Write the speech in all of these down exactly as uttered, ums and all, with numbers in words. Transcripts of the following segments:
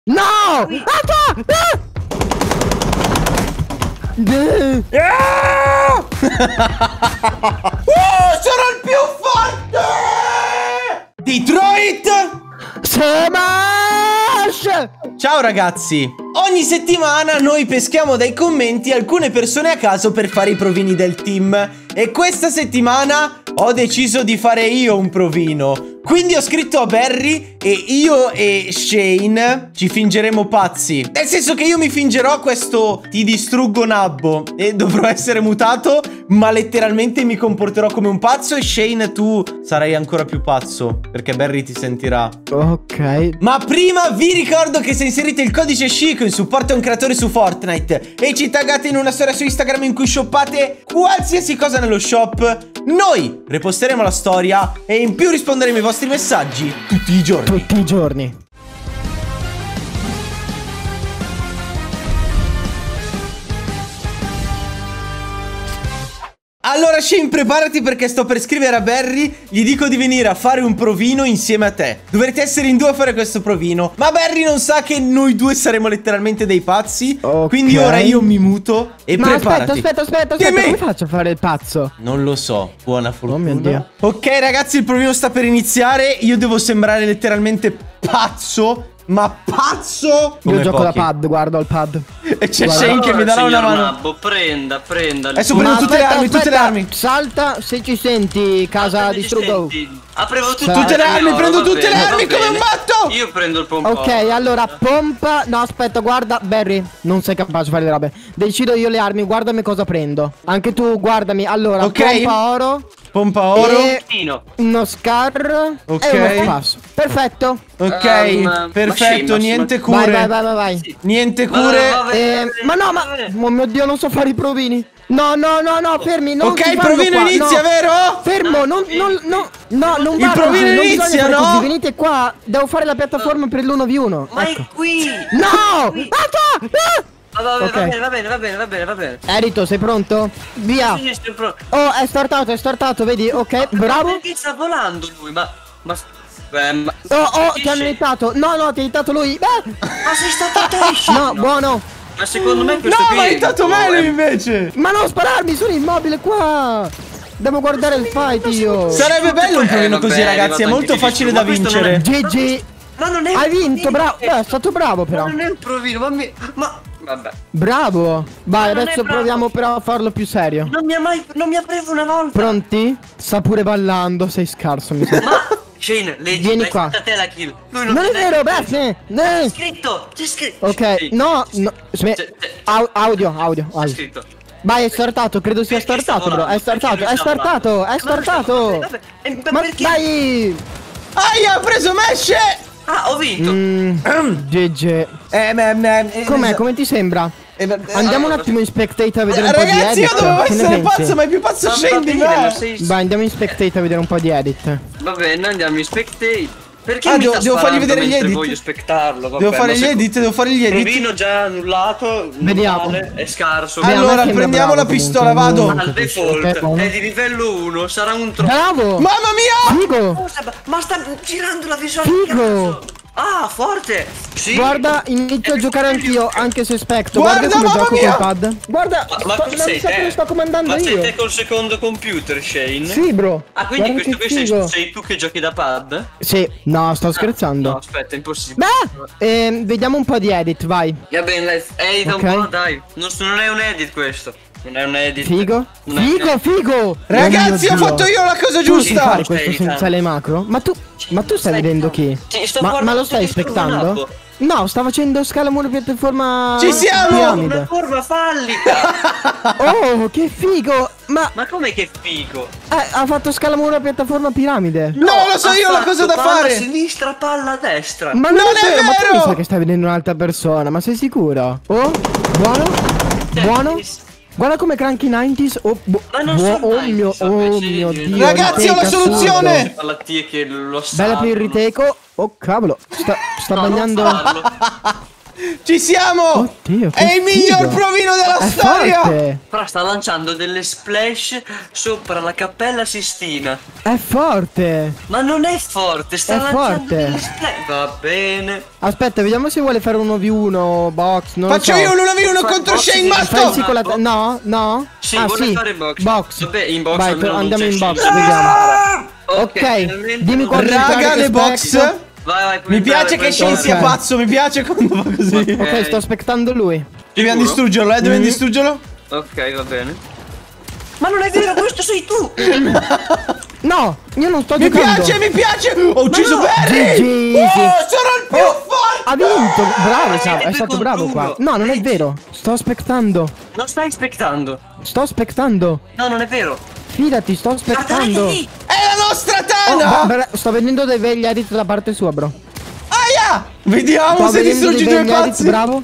No! Aspetta! Ah! Oh, sono il più forte! Detroit Smash! Ciao ragazzi! Ogni settimana noi peschiamo dai commenti alcune persone a caso per fare i provini del team. E questa settimana ho deciso di fare io un provino. Quindi ho scritto a Barry e io e Shane ci fingeremo pazzi. Nel senso che io mi fingerò questo ti distruggo nabbo e dovrò essere mutato, ma letteralmente mi comporterò come un pazzo. E Shane, tu sarai ancora più pazzo, perché Barry ti sentirà. Ok. Ma prima vi ricordo che se inserite il codice Chico in supporto a un creatore su Fortnite e ci taggate in una storia su Instagram in cui shoppate qualsiasi cosa nello shop, noi reposteremo la storia e in più risponderemo ai vostri messaggi tutti i giorni. Tutti i giorni. Allora Shane, preparati perché sto per scrivere a Barry. Gli dico di venire a fare un provino insieme a te. Dovrete essere in due a fare questo provino, ma Barry non sa che noi due saremo letteralmente dei pazzi. Okay. Quindi ora io mi muto e ma preparati. aspetta, aspetta, aspetta, aspetta. Come faccio a fare il pazzo? Non lo so, buona fortuna. Oh mio Dio. Ok ragazzi, il provino sta per iniziare. Io devo sembrare letteralmente pazzo. Ma pazzo! Io Come gioco pochi. da pad, guardo al pad. E c'è Guarda. Shane che mi darà una mano. Nabbo, prenda, prenda. Adesso Ma prendo tutte le aspetta, armi, tutte le aspetta, armi. Salta se ci senti, casa Ah, distruggo. Aprivo tutte, Tutte le armi, oro, prendo va tutte le bene, armi va come un bene. matto. Io prendo il pompa. Ok, allora pompa. No, aspetta, guarda, Barry, non sei capace di fare le robe. Decido io le armi, guardami cosa prendo. Anche tu, guardami. Allora, Ok. pompa oro. Pompa oro. E Tino. uno scar. Ok. E uno spasso. Perfetto. Ok, Um, perfetto, ma sì, niente ma- cure. Vai, vai, vai, vai, vai. Niente Va- cure. va bene, Eh, va bene, ma no, va ma bene. oh mio Dio, non so fare i provini. No, no, no, no, fermi. Non Ok, si il fanno provino qua, inizia, no. vero? Fermo, non, non, no, no, non Il va provino così, non inizia, bisogna fare no? così. Venite qua, devo fare la piattaforma per l'uno vu uno. Ma Ecco. è qui. No! Aspetta! Ah! Va, va, Ok. va bene, va bene, va bene, va bene, va bene. Erito, sei pronto? Via. Sì, sono pronto. Oh, è startato, è startato, vedi? Ok, Ma bravo. perché sta volando lui? Ma. Ma. Beh, ma. Oh, oh, ti Dice- hanno inittato. No, no, ti ha inittato lui. Beh. Ma sei stato te? No, buono. Ma secondo me questo No, qui ma è- hai dato oh, me è- invece. Ma non spararmi, sono immobile qua. Devo guardare il fight io. Sarebbe bello un Eh, provino vabbè, così, è ragazzi. È arrivato molto anche facile di da più, ma questo non vincere. è- G G. Ma non è Hai un vinto, provino. bravo. Beh, è stato bravo però. Ma non è un provino, ma mi. Ma. Vabbè. Bravo. Vai, Ma non è adesso bravo. proviamo però a farlo più serio. Non mi ha mai. Non mi ha preso una volta. Pronti? Sta pure ballando, sei scarso mi sa. Ma. Shane, leggi. Vieni l'hai qua. fatta te la kill. Lui non Non è te l'ha- vero, Beth. C'è No. scritto. C'è scritto. Ok, Sì, no, no. Sme- C'è- c'è- au- audio, audio, C'è audio. scritto. Vai, è startato, credo sia Perché sta startato, bro. volando? È startato, Perché è lui sta startato, volando? è Ma- startato. vabbè, eh, ma Ma perché? dai! Aia, ha preso Mesh. Ah, ho vinto. Mm, G G. Eh, me, me, eh, Com'è? eh, Come ti sembra? eh, eh, Andiamo un allora- attimo in spectate a vedere un po' di Ragazzi, edit. io dovevo Che ne essere pensi? pazzo, ma è più pazzo Ma Shane va di bene, ma me. sei. Vai, andiamo in spectate a vedere un po' di edit. Va bene, andiamo in spectate. Perché Ah, mi devo- sta devo fargli sparando vedere gli mentre edit? voglio spettarlo? Vabbè, Devo fare ma gli se- edit, devo fare gli edit. Provino già annullato. Vediamo. Male, è scarso. Vediamo. Allora, a me sembra prendiamo la bravo pistola, comunque. vado. Mm. Al default Ok, buono. è di livello uno, sarà un troppo. Bravo! Mamma mia! Figo! Cosa? Ma sta girando la visuale. Figo! Ah, forte! Sì. Guarda, inizio a È giocare più anch'io, forte. anche se specto. Guarda, Guarda come mamma gioco mia! col pad. Guarda, Ma, ma sto- tu non sei so te? come sto comandando Ma sei io. te col secondo computer, Shane? Sì, bro. Ah, quindi Guarda questo che qui sei, figo. sei tu che giochi da pad? Sì, no, sto No, scherzando. aspetta, è impossibile. Beh, ehm, vediamo un po' di edit, vai. Va bene, dai, edita Ok. un po', dai. Non, non è un edit questo. Non è un edit. Figo? Non è un Figo, edit. figo! Ragazzi, Oh ho mio fatto Dio. io la cosa Tu sai giusta. fare Stai questo editando. senza le macro? Ma tu, ma tu stai Stai vedendo editando. chi? Sì, sto Ma, ma guardando lo stai che sto aspettando? guardando. No, sta facendo scala muro piattaforma. Ci siamo! Una Piramide. forma fallica. Oh, che figo! Ma Ma com'è che figo? eh, ha fatto scala muro piattaforma piramide. No, lo so ha io la fatto cosa da palla fare. a sinistra, palla a destra. Ma Non non, è vero, ma tu vero! mi sa che stai vedendo un'altra persona, ma sei sicuro? Oh, buono? Cioè, Buono? che- Guarda come cranky novanta. Oh, bu- Ma non buo- sono oh novanta, mio, so oh che mio sì, Dio. Ragazzi, ho la retake soluzione! assurdo. Alla T che lo sa. Bella per il retake. Oh cavolo, sta, sta No, non bagnando. farlo. Ci siamo! Oddio, che È il miglior figo. provino della È storia! forte. Però sta lanciando delle splash sopra la Cappella Sistina. È forte. Ma non è forte, sta È lanciando forte. delle splash. Va bene. Aspetta, vediamo se vuole fare uno vu uno box. Non lo Faccio so. io un uno vu uno Fa- contro box Shane di- Fai Matto! sì con la te- No, no. Sì, ah, vuole sì. fare box. Box. Vabbè, in box Vai, almeno non andiamo c'è in box, Shane. vediamo. Ok, finalmente dimmi non- quando Raga, entrare le che box. aspetto. Vai, vai, puoi Mi piace entrare, che puoi Shane entrare. sia Ok. pazzo, mi piace quando fa così. Ok, sto aspettando lui. Dobbiamo Sicuro? distruggerlo, eh, dobbiamo Mm. distruggerlo. Ok, va bene. Ma non è vero, questo sei tu! No, io non sto Mi giocando. piace, mi piace! Ho ucciso no! Barry! G G, Oh, sì. sono il più forte! Ha vinto. Bravo, siete Ciao, è due stato contro bravo uno. qua. No, non è vero. Sto aspettando. Non stai aspettando. Sto aspettando. No, non è vero. Fidati, sto aspettando. Dai! È la nostra Oh, Tana! bra- bra- sto vedendo dei vegli edit da parte sua, bro. Aia! Vediamo Sto se vedendo distruggi dei due vegli edit, pazzi. bravo.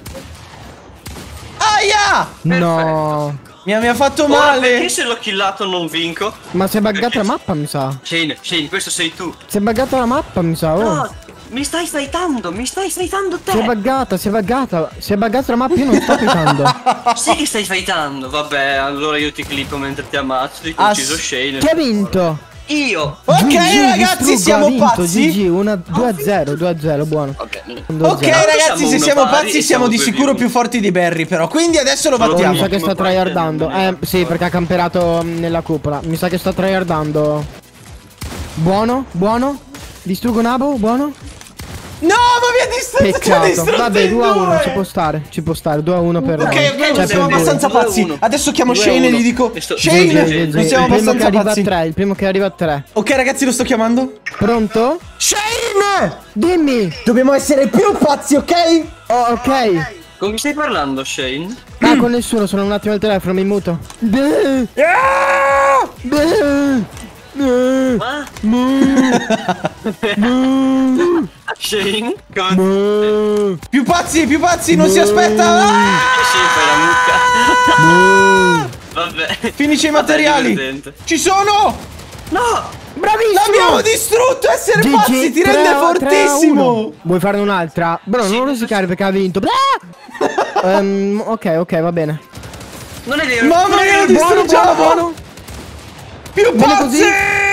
Aia! No. Mi ha, mi ha fatto Ora, perché male. se l'ho killato non vinco? Ma si è buggata Perché- la mappa, mi sa. Shane, Shane, questo sei tu. Si è buggata la mappa, mi sa. Oh. No, mi stai fightando, mi stai fightando te. Si è buggata, si è buggata. Si è buggata la mappa, io non sto fightando. Sì che stai fightando. Vabbè, allora io ti clippo mentre ti ammazzo. Ti ho Ah, ucciso Shane. Chi ha vinto? Io. Ok, G G, ragazzi, distruggo, siamo ha vinto, pazzi. G G, una due a zero, due a zero, buono. Ok. due a Ok, zero. ragazzi, Siamo se uno siamo pari pazzi e siamo siamo di due sicuro più. più forti di Barry, però. Quindi adesso lo Solo Mi battiamo. sa che sta Come tryhardando. parte- Eh, sì, perché ha camperato mm, nella cupola. Mi sa che sta tryhardando. Buono, buono. Distruggo Nabo, buono. No, ma mi ha distrutto, ci ha Peccato. distrutto Vabbè, in due a uno, due. ci può stare. Ci può stare, due a uno per Ok, noi. ok, Cioè, non per siamo voi. abbastanza due a pazzi. uno. Adesso chiamo due a Shane e uno. gli dico E sto- Sì, Shane, sì, sì, non sì. siamo Il primo che abbastanza arriva a pazzi. tre, il primo che arriva a tre. Ok, ragazzi, lo sto chiamando. Pronto? Shane! Dimmi. Dobbiamo essere più pazzi, ok? Oh, ok. Con chi stai parlando, Shane? Ah, con nessuno, sono un attimo al telefono, mi muto. Beh, Ah! beh, beh, Ma? beh, Shane? Come? beh, Più pazzi, più pazzi, non si aspetta. Ah! Shane fai la mucca. Vabbè. Finisce i Vabbè, materiali. divertente. Ci sono! No! L'abbiamo Bravissimo. distrutto! Essere G G, pazzi ti tre rende a- tre a fortissimo! uno. Vuoi fare un'altra? Bro, non rosicare perché ha vinto. Ehm, ok, ok, va bene. Non è vero. Mamma non è mia, vero. lo Buono, distruggiamo! buono, buono. Più Bene pazzi! così.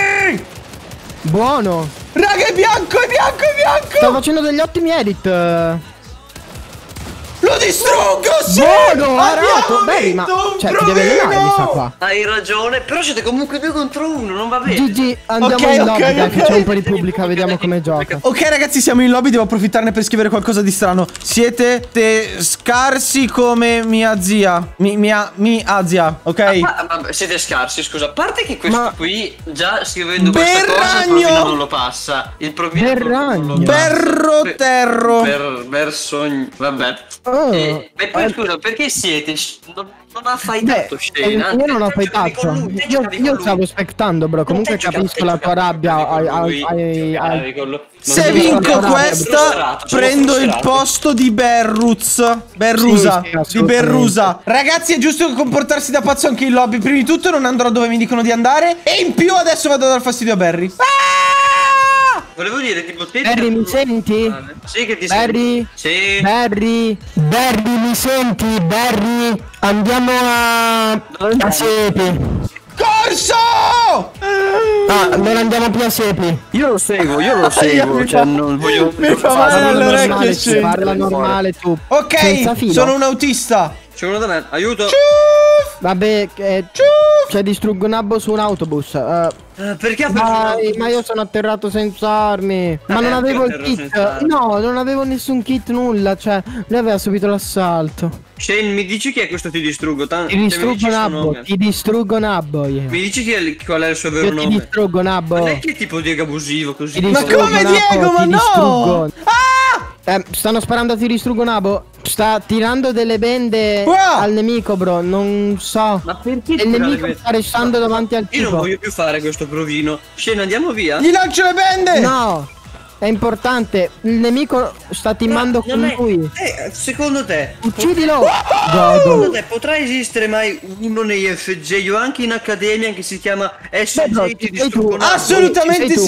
Buono. Raga, è bianco, è bianco, è Sto bianco! facendo degli ottimi edit. Lo distruggo, sì! Buono, ha Abbiamo rato. Beh, ma vinto un cioè, ti deve allenare, mi sa provino! qua. Hai ragione, però siete comunque due contro uno, non va bene. G G, andiamo Ok, in ok, lobby, dai, ok. facciamo un po' di pubblica, vediamo come gioca. Ok ragazzi, siamo in lobby, devo approfittarne per scrivere qualcosa di strano. Siete te scarsi come mia zia. Mi, mia, mia zia, ok? Ma, ma siete scarsi, scusa. A parte che questo Ma- qui, già scrivendo questa cosa, il Berragno! provino non lo passa. Il provino Berragno. non lo passa. Berro terro. Per, versogno. Vabbè. Oh, e, e poi eh, scusa, perché siete? Non, non ha Beh, fightato eh, Shane. anzi, io non ho te giocavi fightato. con lui, te Io, giocavi con io lui. stavo aspettando, bro. Comunque Te giocavi- capisco te la tua giocavi rabbia. con Ai, lui, ai, ai, giocavi ai- con lui. Non Se devi vinco fare rabbia, questa, frustrato, sono prendo il frustrato. posto di Berruz. Berrusa. Sì, sì, di assolutamente. Berrusa. Ragazzi, è giusto comportarsi da pazzo anche in lobby. Prima di tutto, non andrò dove mi dicono di andare. E in più, adesso vado a dar fastidio a Barry. Ah! Volevo dire, tipo, te Barry, mi senti? Sì, che ti Barry? Sì. Barry? Barry, mi senti? Barry? Andiamo a... a Sepi. Corso! Ah, non andiamo più a Sepi. Io lo seguo, io lo seguo, mi cioè fa- non voglio... mi fa non male farlo alle orecchie, normale, sì. Parla normale tu. Ok, Senza filo. sono un autista. C'è uno da me, aiuto! Ciuff, Vabbè, eh, ciuff. c'è distruggo un abbo su un autobus. Eh, Eh, perché ha preso un Dai, autobus? ma io sono atterrato senza armi. Ma Eh, non anche avevo il atterrato kit. senza armi. No, non avevo nessun kit, nulla. Cioè, lui aveva subito l'assalto. Shane, mi dici chi è questo ti distruggo? Tan- Ti cioè, mi distruggo dici il suo Nabbo. nome? Ti distruggo Nabbo. Io, Mi dici chi è il- qual è il suo vero io ti nome? distruggo Nabbo. Non è che è tipo Diego abusivo così. Ti Ma distruggo, come Nabbo, Diego? Ma ti no! distruggo. Ah! Eh, stanno sparando a ti distruggo Nabo. Sta tirando delle bende Wow! al nemico, bro. Non so. Ma perché Il tirare nemico le- sta restando davanti al Io non tipo. voglio più fare questo provino. Shane, andiamo via? Gli lancio le bende! No, è importante. Il nemico sta teamando Non con è- lui. Eh, secondo te? Uccidilo. Secondo Godo. te potrà esistere mai uno nei F J o anche in accademia che si chiama Beh, S bro, J ti sei tu. distruggo Nabbo? Assolutamente Ci sei tu. sì.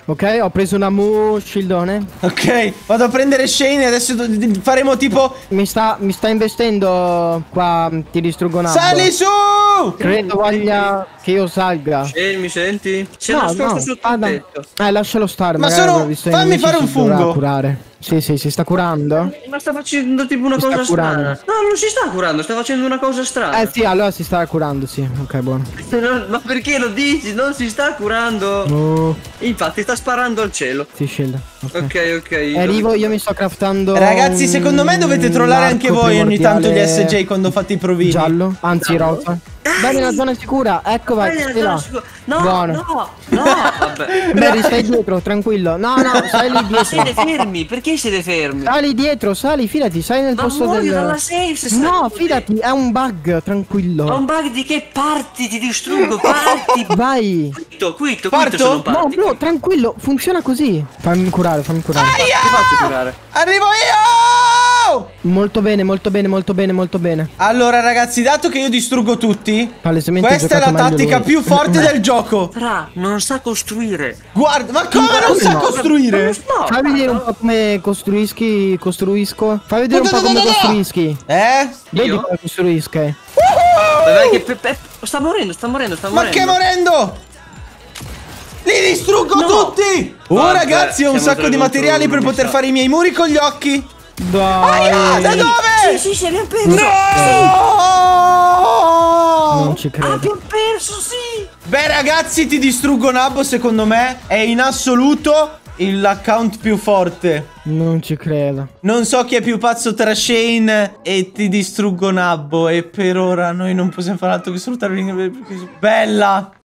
Ok, ho preso una mu shieldone. Ok, vado a prendere Shane e adesso do- d- faremo tipo... Mi sta, mi sta investendo qua, ti distruggo un Sali su! Credo voglia che io salga. Shane, mi senti? Sei No, nascosto no, sotto il ah, no. tetto. Eh, lascialo stare. Ma magari sono- avrà visto i fammi nemici, fare un si dovrà fungo. curare. Sì, sì, si sta curando. Ma sta facendo tipo una Si sta cosa curando. strana. No, non si sta curando, sta facendo una cosa strana. Eh sì, allora si sta curando, sì. Ok, buono. Non- ma perché lo dici? Non si sta curando. Oh, Infatti sta sparando al cielo. si shield. Ok. Ok, ok. E arrivo, io mi sto craftando. Ragazzi, un secondo me dovete trollare anche arco voi ogni tanto gli primordiale S J quando fate i provini. Giallo, anzi rosa. Bene, la zona è sicura. Ecco, vai. Vai nella stai là. zona sicura. No, Buono. no, no, vabbè. Barry, stai dietro, tranquillo. No, no, stai lì Ma dietro. siete fermi? Perché siete fermi? Sali dietro, sali, fidati, sali nel Ma posto muoio del. dalla safe se stai No, così. fidati, è un bug, Ho tranquillo. un bug di che parti? Ti distruggo, parti. Vai. Quitto, quitto, Parto? quitto sono No, parti. bro, tranquillo, funziona così. Fammi curare, fammi curare. Ti faccio curare. Arrivo io! Molto bene, molto bene, molto bene, molto bene. Allora ragazzi, dato che io distruggo tutti, Palesemente questa è la giocato meglio tattica lui. più forte del gioco. Tra, non sa costruire. Guarda, ma come non sa No. costruire? No, Fai vedere un po' come costruisci, costruisco. Fai vedere un po' come costruisci. Eh? Vedi Io? come costruisca. Vabbè, che pe- pe- sta morendo, sta morendo, sta Ma morendo. che morendo? Li distruggo No. tutti! Oh Vabbè, ragazzi, ho un siamo sacco tre di contro materiali uno, per mi poter sa. fare i miei muri con gli occhi. Dai. Da dove? Sì, sì, sì, abbiamo perso. No! Non ci credo. Abbiamo perso, sì. Beh ragazzi, ti distruggo Nabbo, secondo me è in assoluto l'account più forte. Non ci credo. Non so chi è più pazzo tra Shane e ti distruggo Nabbo. E per ora noi non possiamo fare altro che sfruttare. Bella!